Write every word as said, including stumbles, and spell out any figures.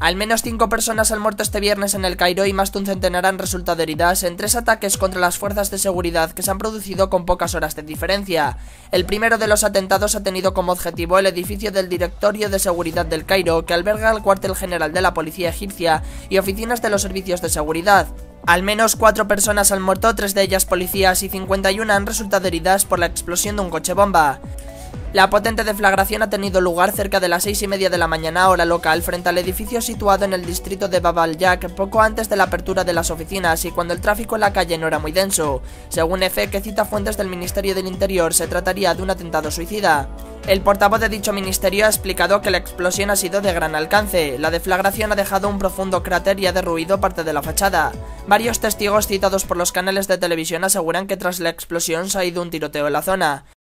Al menos cinco personas han muerto este viernes en El Cairo y más de un centenar han resultado heridas en tres ataques contra las fuerzas de seguridad que se han producido con pocas horas de diferencia. El primero de los atentados ha tenido como objetivo el edificio del Directorio de Seguridad del Cairo, que alberga el cuartel general de la policía egipcia y oficinas de los servicios de seguridad. Al menos cuatro personas han muerto, tres de ellas policías, y cincuenta y una han resultado heridas por la explosión de un coche bomba. La potente deflagración ha tenido lugar cerca de las seis y media de la mañana hora local frente al edificio situado en el distrito de Bab al-Jak poco antes de la apertura de las oficinas y cuando el tráfico en la calle no era muy denso. Según EFE, que cita fuentes del Ministerio del Interior, se trataría de un atentado suicida. El portavoz de dicho ministerio ha explicado que la explosión ha sido de gran alcance. La deflagración ha dejado un profundo cráter y ha derruido parte de la fachada. Varios testigos citados por los canales de televisión aseguran que tras la explosión se ha ido un tiroteo en la zona.